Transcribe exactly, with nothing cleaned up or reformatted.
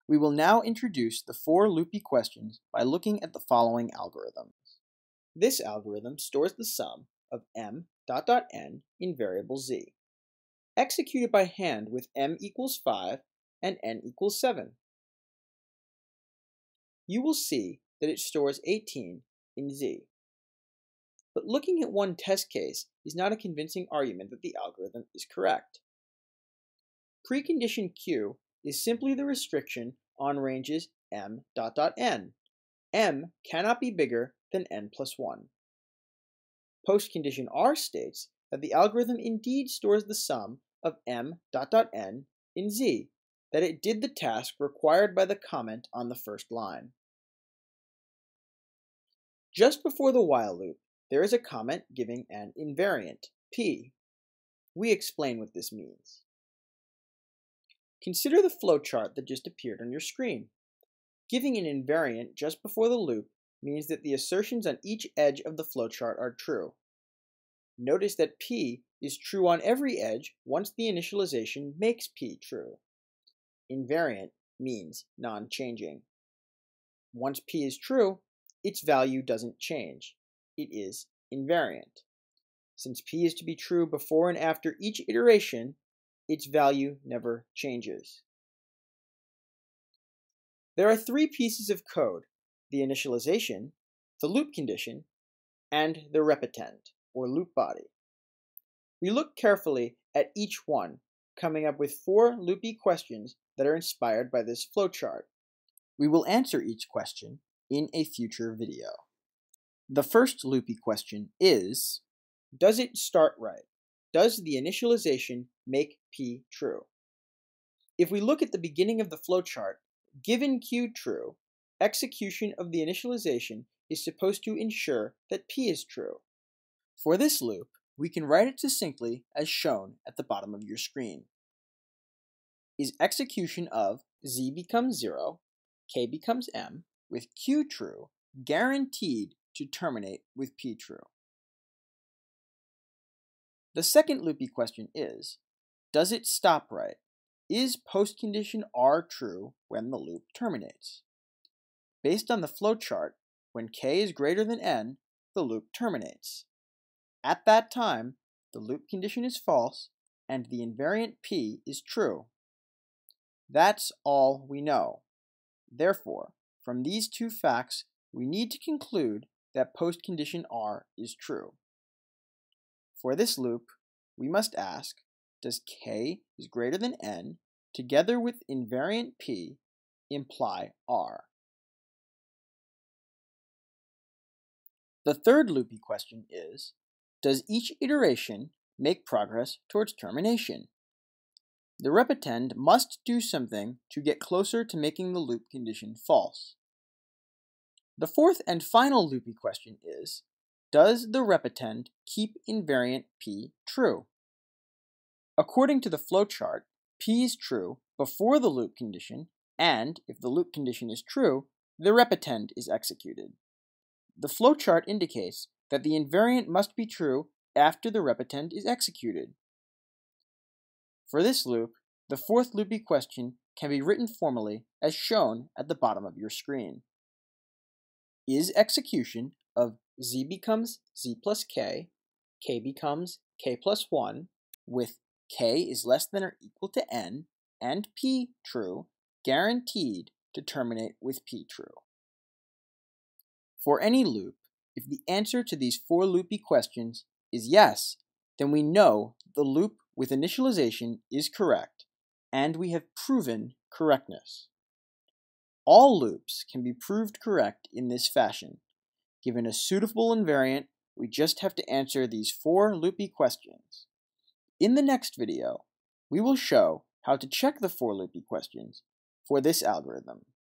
We will now introduce the four loopy questions by looking at the following algorithms. This algorithm stores the sum of m dot dot n in variable z, executed by hand with m equals five and n equals seven. You will see that it stores eighteen in z. But looking at one test case is not a convincing argument that the algorithm is correct. Precondition Q is simply the restriction on ranges m dot dot n. M cannot be bigger than n plus one. Postcondition R states that the algorithm indeed stores the sum of m dot dot n in z, that it did the task required by the comment on the first line. Just before the while loop, there is a comment giving an invariant, p. We explain what this means. Consider the flowchart that just appeared on your screen. Giving an invariant just before the loop means that the assertions on each edge of the flowchart are true. Notice that p is true on every edge once the initialization makes p true. Invariant means non-changing. Once p is true, its value doesn't change. It is invariant. Since p is to be true before and after each iteration, its value never changes. There are three pieces of code: the initialization, the loop condition, and the repetend, or loop body. We look carefully at each one, coming up with four loopy questions that are inspired by this flowchart. We will answer each question in a future video. The first loopy question is, does it start right? Does the initialization make p true? If we look at the beginning of the flowchart, given q true, execution of the initialization is supposed to ensure that p is true. For this loop, we can write it succinctly as shown at the bottom of your screen. Is execution of z becomes zero, k becomes m, with q true, guaranteed to terminate with p true? The second loopy question is, does it stop right? Is postcondition R true when the loop terminates? Based on the flowchart, when k is greater than n, the loop terminates. At that time, the loop condition is false and the invariant p is true. That's all we know. Therefore, from these two facts, we need to conclude that postcondition R is true. For this loop, we must ask, does k is greater than n, together with invariant p, imply R? The third loopy question is, does each iteration make progress towards termination? The repetend must do something to get closer to making the loop condition false. The fourth and final loopy question is, does the repetend keep invariant p true? According to the flowchart, p is true before the loop condition, and if the loop condition is true, the repetend is executed. The flowchart indicates that the invariant must be true after the repetend is executed. For this loop, the fourth loopy question can be written formally as shown at the bottom of your screen. Is execution of z becomes z plus k, k becomes k plus one, with k is less than or equal to n, and p true, guaranteed to terminate with p true? For any loop, if the answer to these four loopy questions is yes, then we know the loop with initialization is correct, and we have proven correctness. All loops can be proved correct in this fashion. Given a suitable invariant, we just have to answer these four loopy questions. In the next video, we will show how to check the four loopy questions for this algorithm.